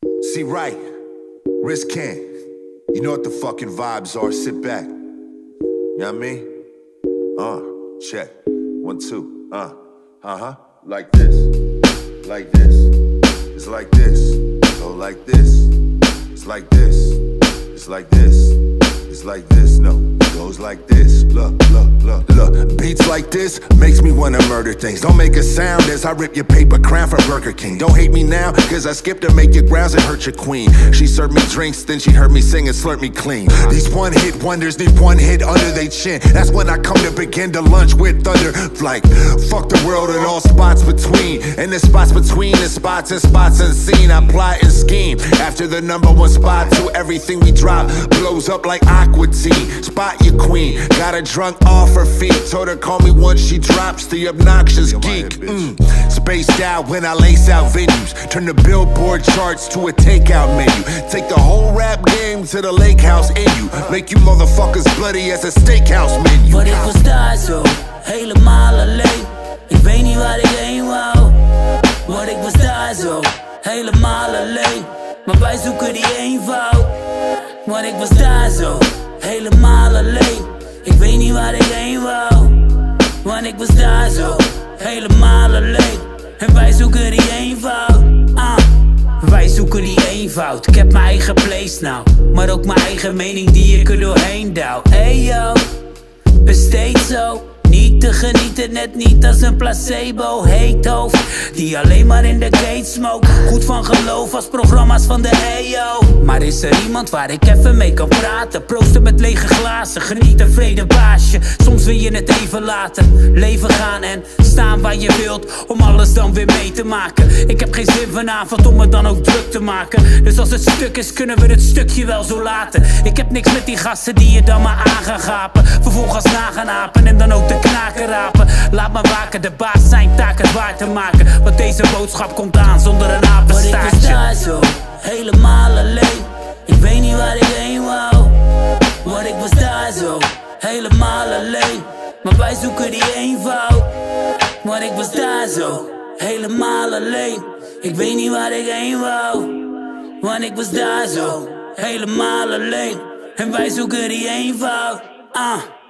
See right, risk can. You know what the fucking vibes are, sit back. You know what I mean? Check. 1, 2, like this. Like this. It's like this. Go like this. It's like this. It's like this. It's like this. No, it goes like this. Look. Beats like this makes me wanna murder things. Don't make a sound as I rip your paper crown from Burger King. Don't hate me now, cause I skipped to make your grounds and hurt your queen. She served me drinks, then she heard me sing and slurped me clean. These one-hit wonders need one hit under their chin. That's when I come to begin to lunch with thunder. Like, fuck the world and all spots between. And the spots between the spots and spots unseen. I plot and scheme after the #1 spot. To everything we drop blows up like Aqua Teen. Spot your queen, got her drunk off her feet. Told her call me once she drops the obnoxious geek. Spaced out when I lace out venues. Turn the Billboard charts to a takeout menu. Take the whole rap game to the lake house in you. Make you motherfuckers bloody as a steakhouse menu. Wat ik was daar zo, helemaal alleen. Ik weet niet waar ik heen wou. Wat ik was daar zo, helemaal alleen. Maar wij zoeken die eenvoud. Want ik was daar zo, helemaal alleen. Ik weet niet waar ik heen wou. Want ik was daar zo, helemaal alleen. En wij zoeken die eenvoud. Wij zoeken die eenvoud. Ik heb mijn eigen place nou, maar ook mijn eigen mening die ik er doorheen douw. Hey yo, besteed zo. Niet te genieten, net niet als een placebo. Heet hoofd, die alleen maar in de gate smoke. Goed van geloof als programma's van de EO. Maar is er iemand waar ik even mee kan praten? Proosten met lege glazen, geniet een vrede baasje. Soms wil je het even laten, leven gaan en staan waar je wilt. Om alles dan weer mee te maken. Ik heb geen zin vanavond om het dan ook druk te maken. Dus als het stuk is, kunnen we het stukje wel zo laten. Ik heb niks met die gasten die je dan maar aan gaan gapen. Vervolgens na gaan apen en dan ook de knaken rapen. Laat me waken, de baas zijn taak het waar te maken. Want deze boodschap komt aan zonder een apenstaartje. Maar ik was daar zo, helemaal alleen. Ik weet niet waar ik heen wou. Want ik was daar zo, helemaal alleen. Maar wij zoeken die eenvoud. Want ik was daar zo, helemaal alleen. Ik weet niet waar ik heen wou. Want ik was daar zo, helemaal alleen. En wij zoeken die eenvoud.